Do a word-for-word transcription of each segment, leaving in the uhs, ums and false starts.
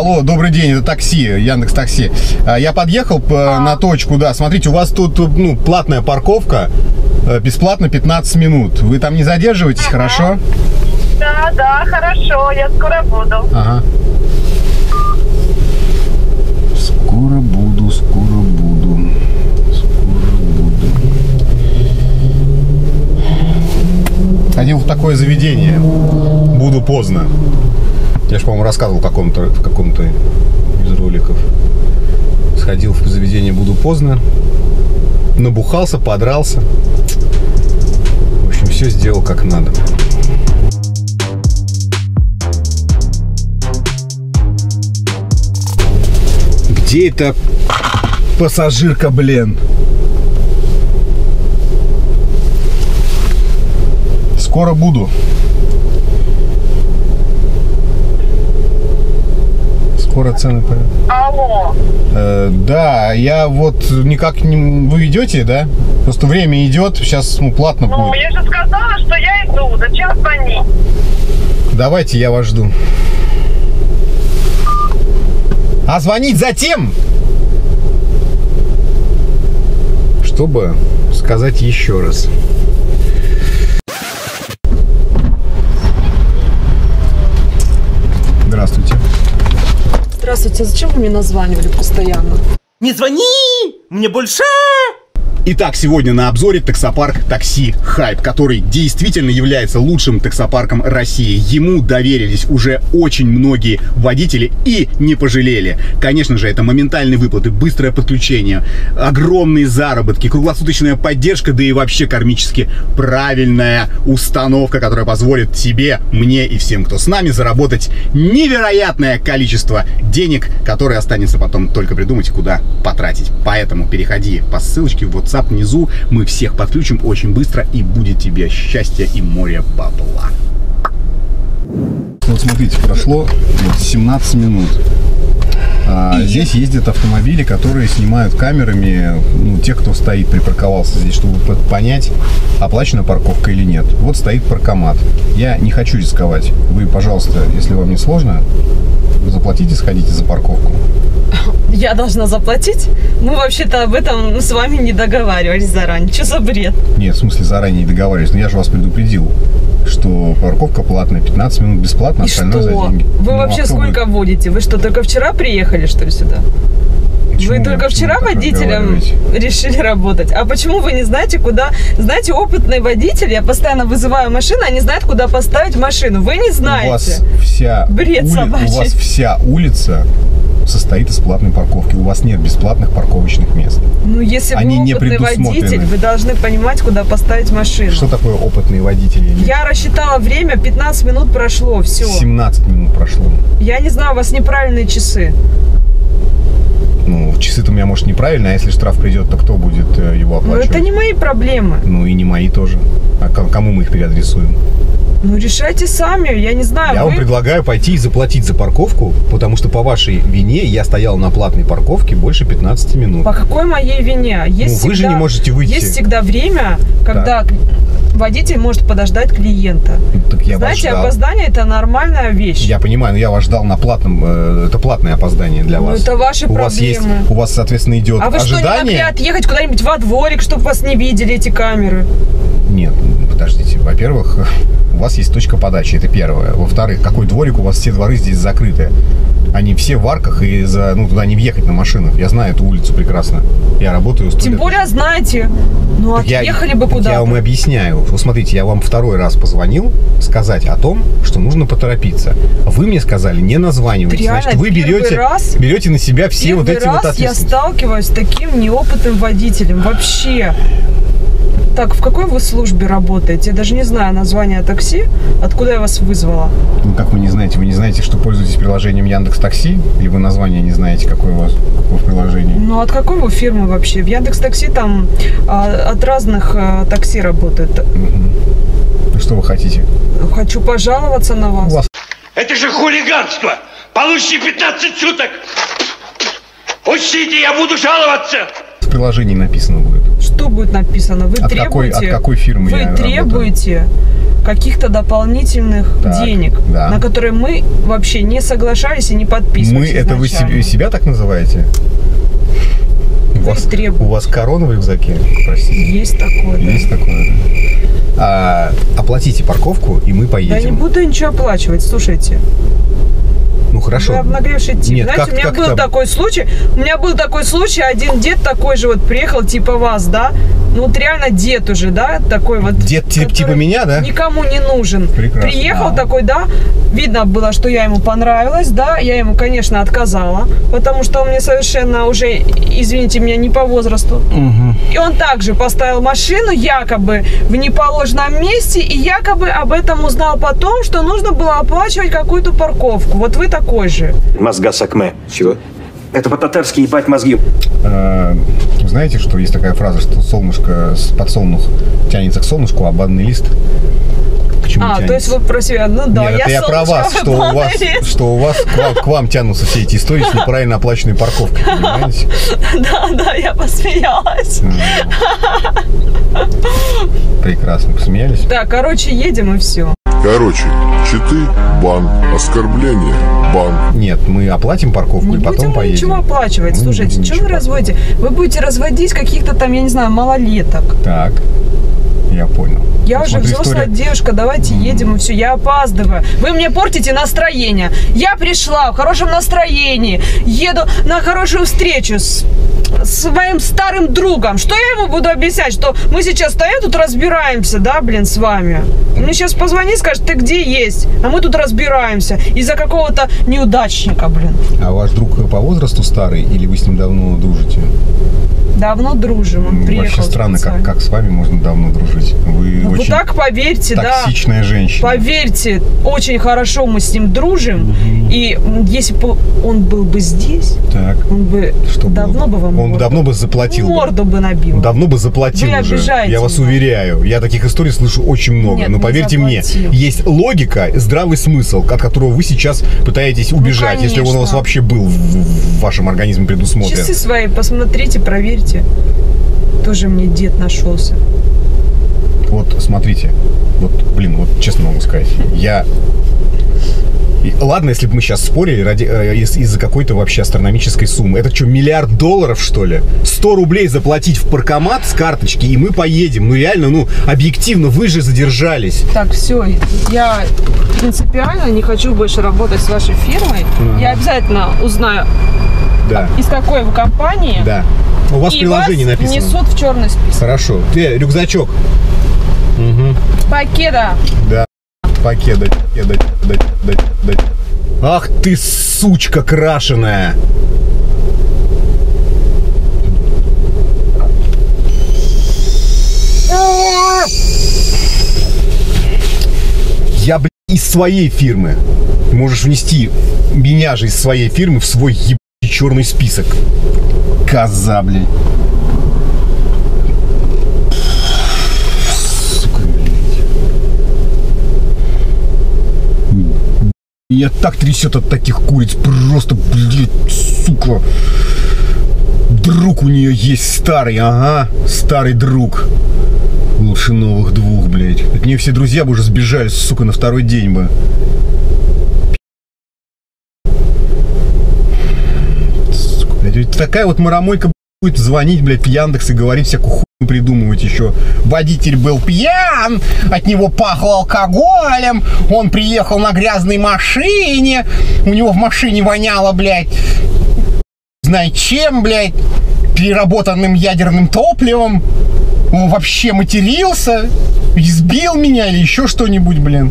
Алло, добрый день, это такси, Яндекс Такси. Я подъехал а. на точку, да, смотрите, у вас тут, ну, платная парковка, бесплатно пятнадцать минут. Вы там не задерживаетесь, ага. Хорошо? Да, да, хорошо, я скоро буду. Ага. Скоро буду, скоро буду, скоро буду. Ходил в такое заведение, буду поздно. Я же, по-моему, рассказывал в каком-то, в каком-то из роликов. Сходил в заведение, буду поздно. Набухался, подрался. В общем, все сделал как надо. Где эта пассажирка, блин? Скоро буду. Скоро цены появятся. Алло. Э, да, я вот никак не... Вы идете, да? Просто время идет, сейчас, ну, платно ну, будет. Ну, я же сказала, что я иду. Зачем звонить? Давайте, я вас жду. А звонить затем, чтобы сказать еще раз. Здравствуйте. Здравствуйте, а зачем вы мне названивали постоянно? Не звони мне больше! Итак, сегодня на обзоре таксопарк Такси Хайп, который действительно является лучшим таксопарком России. Ему доверились уже очень многие водители и не пожалели. Конечно же, это моментальные выплаты, быстрое подключение, огромные заработки, круглосуточная поддержка, да и вообще кармически правильная установка, которая позволит тебе, мне и всем, кто с нами, заработать невероятное количество денег, которое останется потом только придумать, куда потратить. Поэтому переходи по ссылочке в WhatsApp внизу, мы всех подключим очень быстро, и будет тебе счастье и море бабла. Вот смотрите, прошло семнадцать минут. А и... Здесь ездят автомобили, которые снимают камерами, ну, тех, кто стоит, припарковался здесь, чтобы понять, оплачена парковка или нет. Вот стоит паркомат. Я не хочу рисковать. Вы, пожалуйста, если вам не сложно, заплатите, сходите за парковку. Я должна заплатить? Мы вообще-то об этом с вами не договаривались заранее. Что за бред? Нет, в смысле заранее не договаривались. Но я же вас предупредил, что парковка платная, пятнадцать минут бесплатно, остальное за деньги. Вы ну, вообще а сколько вы... водите? Вы что, только вчера приехали, что ли, сюда? Почему? Вы только вчера водителем решили работать? А почему вы не знаете, куда... Знаете, опытный водитель, я постоянно вызываю машину, они знают, куда поставить машину. Вы не знаете. У вас вся, Бред ули... У вас вся улица состоит из платной парковки. У вас нет бесплатных парковочных мест. Ну, если Они вы опытный водитель, вы должны понимать, куда поставить машину. Что такое опытный водитель? Я рассчитала время, пятнадцать минут прошло, все. семнадцать минут прошло. Я не знаю, у вас неправильные часы. Ну, часы-то у меня, может, неправильно, а если штраф придет, то кто будет его оплачивать? Ну, это не мои проблемы. Ну, и не мои тоже. А кому мы их переадресуем? Ну, решайте сами, я не знаю. Я вы... вам предлагаю пойти и заплатить за парковку, потому что по вашей вине я стоял на платной парковке больше пятнадцати минут. По какой моей вине? Есть ну, вы всегда, же не можете выйти. Есть всегда время, когда да. водитель может подождать клиента. Так я Знаете, вас ждал. Опоздание – это нормальная вещь. Я понимаю, но я вас ждал на платном, э, это платное опоздание для ну, вас. это ваши у проблемы. Вас есть, у вас, соответственно, идет а вы ожидание. А вы что, не могли отъехать куда-нибудь во дворик, чтобы вас не видели эти камеры? Нет, подождите. Во-первых, у вас есть точка подачи, это первое. Во-вторых, какой дворик, у вас все дворы здесь закрыты. Они все в арках, и за, ну, туда не въехать на машинах. Я знаю эту улицу прекрасно. Я работаю... Тем более знаете. Ну, так отъехали я, бы куда-то. Я вам объясняю. Вот смотрите, я вам второй раз позвонил сказать о том, что нужно поторопиться. Вы мне сказали, не названивайте. Реально, значит, вы берете, раз, берете на себя все вот эти вот ответственности. Я сталкиваюсь с таким неопытным водителем. Вообще. Так, в какой вы службе работаете? Я даже не знаю название такси. Откуда я вас вызвала? Ну, как вы не знаете? Вы не знаете, что пользуетесь приложением Яндекс Такси? Или вы название не знаете, какое у вас какое в приложении? Ну, от какой вы фирмы вообще? В Яндекс Такси там а, от разных а, такси работает. Угу. Что вы хотите? Хочу пожаловаться на вас. вас. Это же хулиганство! Получите пятнадцать суток! Учтите, я буду жаловаться! В приложении написано будет. Что будет написано? Вы от требуете? Какой, от какой фирмы Вы я требуете? работаю? каких-то дополнительных так, денег, да. на которые мы вообще не соглашались и не подписывались. Мы, это вы себе, себя так называете? У вас, у вас корона в рюкзаке? Простите. Есть такое, да. Есть такое. А, оплатите парковку, и мы поедем. Я не буду ничего оплачивать, слушайте. Ну хорошо. Вы обнаглевший тип. Нет, знаете, как, у меня как был там? такой случай. У меня был такой случай, один дед такой же вот приехал, типа вас, да? Ну вот реально дед уже, да? Такой вот. Дед типа меня, да? Никому не нужен. Прекрасно. Приехал А. такой, да? Видно было, что я ему понравилась, да? Я ему, конечно, отказала, потому что он мне совершенно уже, извините меня, не по возрасту. Угу. И он также поставил машину якобы в неположенном месте и якобы об этом узнал потом, что нужно было оплачивать какую-то парковку. Вот вы такой же. Мозга сакме. Чего? Это по-татарски ебать мозги. А, знаете, что есть такая фраза, что солнышко с подсолнух тянется к солнышку, а банный лист к чему А, тянется? то есть вы про себя, ну да, Нет, я это я про вас, что у вас, что у вас к вам, к вам тянутся все эти истории с неправильно оплаченной парковкой, понимаете? Да, да, я посмеялась. Прекрасно, посмеялись? Да, короче, едем и все. Короче, читы, бан, оскорбление, бан. Нет, мы оплатим парковку Не и потом будем поедем. ничего оплачивать. Мы не Слушайте, будем что ничего вы разводите? Вы будете разводить каких-то там, я не знаю, малолеток. Так, я понял. Я Ну, уже смотри, взрослая история. девушка, давайте едем и все. Я опаздываю. Вы мне портите настроение. Я пришла в хорошем настроении. Еду на хорошую встречу с, с моим старым другом. Что я ему буду объяснять? Что мы сейчас стоим тут разбираемся, да, блин, с вами. Мне сейчас позвонит, скажет, ты где есть? А мы тут разбираемся из-за какого-то неудачника, блин. А ваш друг по возрасту старый или вы с ним давно дружите? Давно дружим. Он приехал. Вообще странно, как, специально. как с вами можно давно дружить. Вы Ну, очень вы так поверьте, да. токсичная женщина. Поверьте, очень хорошо мы с ним дружим. Мгм. И м, если бы он был бы здесь, Так. он бы Что было давно бы вам Он морду, давно бы заплатил. бы. морду бы набил. Он давно бы заплатил Вы уже. обижаете Я вас меня. уверяю. Я таких историй слышу очень много. Нет, Но не поверьте мне, заплатил. есть логика, здравый смысл, от которого вы сейчас пытаетесь убежать, если он у вас конечно. вообще был в, в вашем организме предусмотрен. Часы свои посмотрите, проверьте. Тоже мне дед нашелся. Вот смотрите, вот, блин, вот честно могу сказать, я... И ладно, если бы мы сейчас спорили ради, э, из- из-за какой-то вообще астрономической суммы. Это что, миллиард долларов, что ли? сто рублей заплатить в паркомат с карточки, и мы поедем. Ну реально, ну, объективно, вы же задержались. Так, все, я принципиально не хочу больше работать с вашей фирмой. Ага. Я обязательно узнаю, Да, из какой вы компании. да. У вас И приложение вас написано. внесут в черный список. Хорошо. Ты, рюкзачок. Угу. Пакета. Да. Пакет, дать, пакет, дать, дать, дать, дать. Ах ты, сучка крашеная. Я, блядь, из своей фирмы. Ты можешь внести меня же из своей фирмы в свой ебаный черный список. Коза, блядь. Сука, блядь. Меня так трясет от таких куриц. Просто, блядь, сука. Друг у нее есть старый, ага. Старый друг. Лучше новых двух, блядь. От нее все друзья бы уже сбежали, сука, на второй день бы. Сука, блядь, ведь такая вот марамойка будет звонить, блядь, в Яндекс и говорить всякую хуйню придумывать еще. Водитель был пьян, от него пахло алкоголем, он приехал на грязной машине, у него в машине воняло, блядь, знай чем, блядь, переработанным ядерным топливом. Он вообще матерился, избил меня или еще что-нибудь, блин.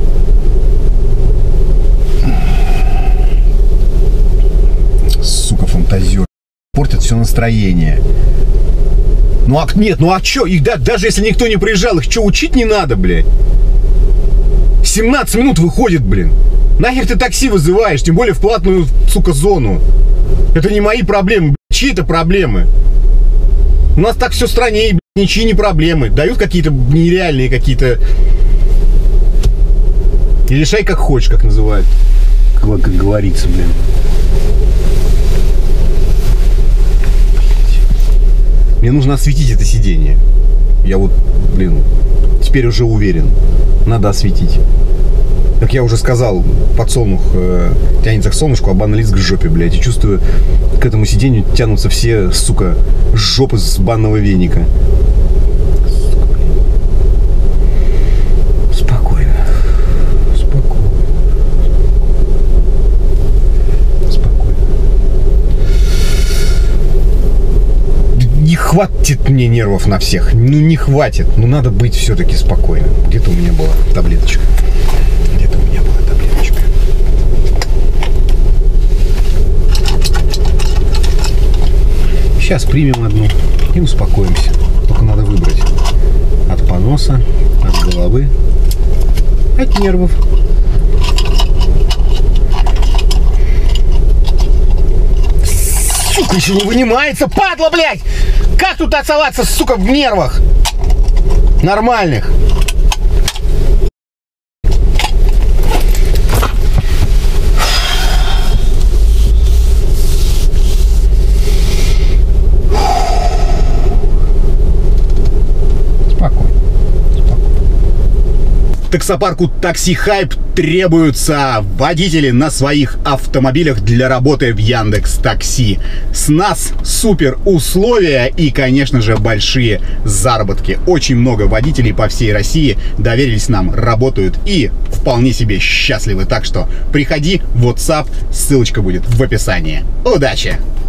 Сука, фантазер. Портит все настроение. Ну а нет, ну а чё? Их да, даже если никто не приезжал, их что, учить не надо, блядь? семнадцать минут выходит, блин. Нахер ты такси вызываешь, тем более в платную, сука, зону. Это не мои проблемы, блядь. Чьи это проблемы? У нас так все в стране, блядь, ничьи не проблемы. Дают какие-то нереальные какие-то... И решай как хочешь, как называют. Как, как говорится, блин. Мне нужно осветить это сиденье. Я вот, блин, теперь уже уверен. Надо осветить. Как я уже сказал, подсолнух э, тянется к солнышку, а банный лист к жопе, блядь. И чувствую, к этому сиденью тянутся все, сука, жопы с банного веника. Спокойно. Спокойно. Спокойно. Не хватит мне нервов на всех. Ну, не хватит. Ну, надо быть все-таки спокойным. Где-то у меня была таблеточка. Где-то у меня была таблеточка. Сейчас примем одну и успокоимся. Только надо выбрать от поноса, от головы, от нервов. Сука, еще не вынимается, падла, блядь! Как тут оставаться, сука, в нервах? Нормальных. Таксопарку Такси Хайп требуются водители на своих автомобилях для работы в Яндекс.Такси. С нас супер условия и, конечно же, большие заработки. Очень много водителей по всей России доверились нам, работают и вполне себе счастливы. Так что приходи в WhatsApp, ссылочка будет в описании. Удачи!